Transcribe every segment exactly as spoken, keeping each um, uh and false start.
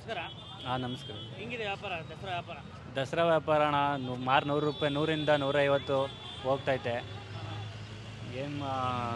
ನಮಸ್ಕಾರ. ಹಾಂ ನಮಸ್ಕಾರ. ಹೆಂಗಿದೆ ವ್ಯಾಪಾರ, ದಸರಾ ವ್ಯಾಪಾರ? ದಸರಾ ವ್ಯಾಪಾರ ಅಣ್ಣ ಮಾರು ನೂರು ರೂಪಾಯಿ, ನೂರಿಂದ ನೂರೈವತ್ತು ಹೋಗ್ತೈತೆ. ಏನು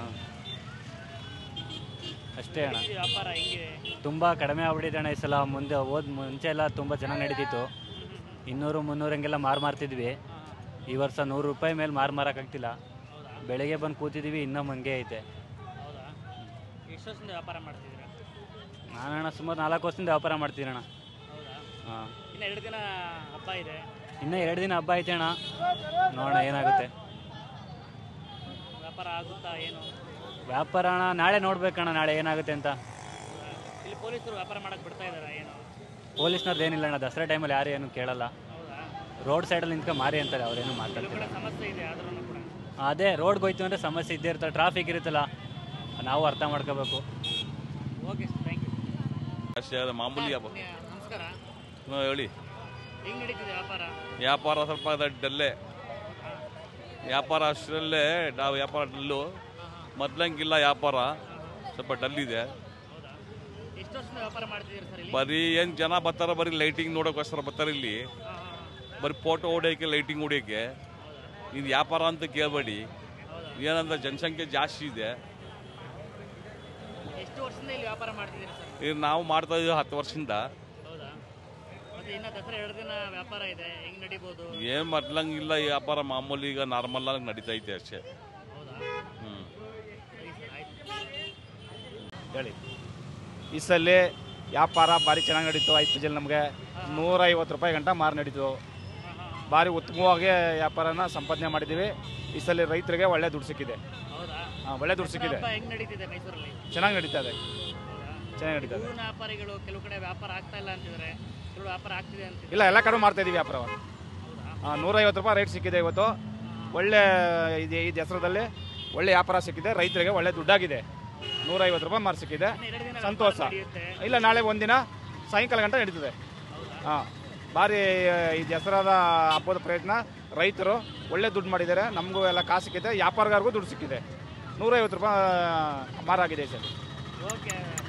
ಅಷ್ಟೇ ಅಣ್ಣ. ವ್ಯಾಪಾರ ಹೆಂಗಿದೆ? ತುಂಬ ಕಡಿಮೆ ಆಗ್ಬಿಟ್ಟಿದೆ ಅಣ್ಣ ಈ ಸಲ. ಮುಂದೆ ಹೋದ ಮುಂಚೆ ಎಲ್ಲ ತುಂಬ ಚೆನ್ನಾಗಿ ನಡೀತಿತ್ತು. ಇನ್ನೂರು ಮುನ್ನೂರು ಹಂಗೆಲ್ಲ ಮಾರು ಮಾರ್ತಿದ್ವಿ. ಈ ವರ್ಷ ನೂರು ರೂಪಾಯಿ ಮೇಲೆ ಮಾರು ಮಾರೋಕ್ಕಾಗ್ತಿಲ್ಲ. ಬೆಳಗ್ಗೆ ಬಂದು ಕೂತಿದ್ದೀವಿ, ಇನ್ನೂ ಹಂಗೆ ಐತೆ. ಹೌದಾ? ಎಷ್ಟು ವರ್ಷದಿಂದ ವ್ಯಾಪಾರ ಮಾಡ್ತಿದ್ದೀರಾ? ನಾನಣ್ಣ ಸುಮಾರು ನಾಲ್ಕು ವರ್ಷದಿಂದ ವ್ಯಾಪಾರ ಮಾಡ್ತೀನಿ ಅಣ್ಣ. ಹೌದಾ? ಹಾಂ, ಇನ್ನು ಎರಡು ದಿನ ಹಬ್ಬ ಇದೆ. ಇನ್ನೂ ಎರಡು ದಿನ ಹಬ್ಬ ಐತೆ ಅಣ್ಣ, ನೋಡೋಣ ಏನಾಗುತ್ತೆ. ವ್ಯಾಪಾರ ಆಗುತ್ತಾ ಏನು? ವ್ಯಾಪಾರ ಅಣ್ಣ ನಾಳೆ ನೋಡ್ಬೇಕಣ್ಣ, ನಾಳೆ ಏನಾಗುತ್ತೆ ಅಂತ. ಇಲ್ಲಿ ಪೊಲೀಸರು ವ್ಯಾಪಾರ ಮಾಡಕ್ಕೆ ಬಿಡ್ತಾ ಇದ್ದಾರಾ ಏನು? ಪೊಲೀಸ್ನವ್ರದ್ದು ಏನಿಲ್ಲ ಅಣ್ಣ, ದಸರಾ ಟೈಮಲ್ಲಿ ಯಾರು ಏನು ಕೇಳಲ್ಲ. ಹೌದಾ? ರೋಡ್ ಸೈಡಲ್ಲಿ ನಿಂತ್ಕೊಂಡು ಮಾರಿ ಅಂತಾರೆ, ಅವರೇನು ಕೆಲವು ಮಾತಾಡ್ತಾರೆ. ಕಡೆ ಸಮಸ್ಯೆ ಇದೆ ಆದ್ರೂ ಕೂಡ. ಅದೇ ರೋಡ್ಗೆ ಹೋಯ್ತು ಅಂದರೆ ಸಮಸ್ಯೆ ಇದ್ದೇ ಇರ್ತಾರೆ, ಟ್ರಾಫಿಕ್ ಇರುತ್ತಲ್ಲ, ನಾವು ಅರ್ಥ ಮಾಡ್ಕೋಬೇಕು. Okay, thank you. ಅಷ್ಟೇ, ಅದು ಮಾಮೂಲಿ ವ್ಯಾಪಾರ. ನಮಸ್ಕಾರ. ಹಾಂ ಹೇಳಿ. ಹೆಂಗ್ ನಡೀತಿದೆ ವ್ಯಾಪಾರ? ವ್ಯಾಪಾರ ಸ್ವಲ್ಪ ಡಲ್ಲೇ. ವ್ಯಾಪಾರ ಅಷ್ಟರಲ್ಲೇ ನಾವು ವ್ಯಾಪಾರ ಡಲ್ಲು. ಮೊದ್ಲಂಗಿಲ್ಲ, ವ್ಯಾಪಾರ ಸ್ವಲ್ಪ ಡಲ್ ಇದೆ. ಹೌದಾ? ಎಷ್ಟು ವರ್ಷದಿಂದ ವ್ಯಾಪಾರ ಮಾಡ್ತಿದ್ದೀರಿ ಸರ್ ಇಲ್ಲಿ? ಬರೀ ಏನು ಜನ ಬರ್ತಾರೆ, ಬರೀ ಲೈಟಿಂಗ್ ನೋಡೋಕ್ಕೋಸ್ಕರ ಬರ್ತಾರೆ ಇಲ್ಲಿ. ಹಾಂ ಹಾಂ. ಬರೀ ಫೋಟೋ ಹೊಡಿಯೋಕ್ಕೆ, ಲೈಟಿಂಗ್ ಹೊಡಿಯೋಕ್ಕೆ. ಇದು ವ್ಯಾಪಾರ ಅಂತ ಕೇಳಬೇಡಿ. ಏನಂದ್ರೆ ಜನಸಂಖ್ಯೆ ಜಾಸ್ತಿ ಇದೆ. ಎಷ್ಟು ವರ್ಷದಿಂದ ಇಲ್ಲಿ ವ್ಯಾಪಾರ ಮಾಡ್ತಿದ್ದೀರಿ ಸರ್? ಇದು ನಾವು ಮಾಡ್ತಾ ಇದ್ದೀವಿ ಹತ್ತು ವರ್ಷದಿಂದ. ಹೌದಾ? ಮತ್ತೆ ಇನ್ನು ದಸರಾ ಎರಡು ದಿನ ವ್ಯಾಪಾರ ಇದೆ, ಹೆಂಗ್ ನಡಿಬೋದು? ಏನು ಮೊದ್ಲಂಗಿಲ್ಲ, ಈ ವ್ಯಾಪಾರ ಮಾಮೂಲಿ ಈಗ ನಾರ್ಮಲ್ ಆಗಿ ನಡೀತಾ ಐತೆ ಅಷ್ಟೇ. ಹೌದಾ? ಹ್ಞೂ ಸರಿ ಸರ್, ಆಯ್ತು. ಹೇಳಿ. ಈ ಸಲ ವ್ಯಾಪಾರ ಭಾರಿ ಚೆನ್ನಾಗಿ ನಡೀತು. ಐದು ಪೂಜೆಲಿ ನಮಗೆ ನೂರೈವತ್ತು ರೂಪಾಯಿ ಗಂಟ ಮಾರು ನಡೀತು. ಭಾರಿ ಉತ್ತಮವಾಗಿ ವ್ಯಾಪಾರನ ಸಂಪಾದನೆ ಮಾಡಿದ್ದೀವಿ. ಈ ಸಲ ರೈತರಿಗೆ ಒಳ್ಳೆ ದುಡ್ಡು ಸಿಕ್ಕಿದೆ. ಹೌದಾ? ಹಾಂ, ಒಳ್ಳೆ ದುಡ್ಡು ಸಿಕ್ಕಿದೆ. ಹಬ್ಬ ಹೆಂಗ್ ನಡೀತಿದೆ ಮೈಸೂರಲ್ಲಿ? ಚೆನ್ನಾಗಿ ನಡೀತಾ ಇದೆ, ಹೌದಾ? ಚೆನ್ನಾಗಿ ನಡೀತಾ ಇದೆ. ಹೂವಿನ ವ್ಯಾಪಾರಿಗಳು ಕೆಲವು ಕಡೆ ವ್ಯಾಪಾರ ಆಗ್ತಾ ಇಲ್ಲ ಅಂತಿದ್ದಾರೆ, ಕೆಲವು ವ್ಯಾಪಾರ ಆಗ್ತಿದೆ ಅಂತಿದ್ದಾರೆ. ಇಲ್ಲ, ಎಲ್ಲ ಕಡೆ ಮಾಡ್ತಾ ಇದ್ದೀವಿ ವ್ಯಾಪಾರ. ಹೌದಾ? ಹಾಂ, ನೂರೈವತ್ತು ರೂಪಾಯಿ ರೇಟ್ ಸಿಕ್ಕಿದೆ ಇವತ್ತು. ಒಳ್ಳೆ ಇದೆ, ಈ ದಸರಾದಲ್ಲಿ ಒಳ್ಳೆ ವ್ಯಾಪಾರ ಸಿಕ್ಕಿದೆ. ರೈತರಿಗೆ ಒಳ್ಳೆ ದುಡ್ಡಾಗಿದೆ. ನೂರೈವತ್ತು ರೂಪಾಯಿ ಮಾರು ಸಿಕ್ಕಿದೆ, ಇನ್ನು ಎರಡು ದಿನ ಸಂತೋಷ. ವ್ಯಾಪಾರ ನಡೆಯುತ್ತೆ. ಇಲ್ಲ, ನಾಳೆ ಒಂದಿನ ಸಾಯಂಕಾಲ ಗಂಟೆ ನಡೀತದೆ. ಹಾಂ, ಭಾರಿ ಈ ದಸರಾದ ಹಬ್ಬದ ಪ್ರಯತ್ನ. ರೈತರು ಒಳ್ಳೆ ದುಡ್ಡು ಮಾಡಿದ್ದಾರೆ, ನಮಗೂ ಎಲ್ಲ ಕಾಸು ಸಿಕ್ಕಿದೆ, ವ್ಯಾಪಾರಗಾರಿಗೂ ದುಡ್ಡು ಸಿಕ್ಕಿದೆ. ನೂರೈವತ್ತು ರೂಪಾಯಿ ಮಾರಾಗಿದೆ ಸರ್. ಓಕೆ.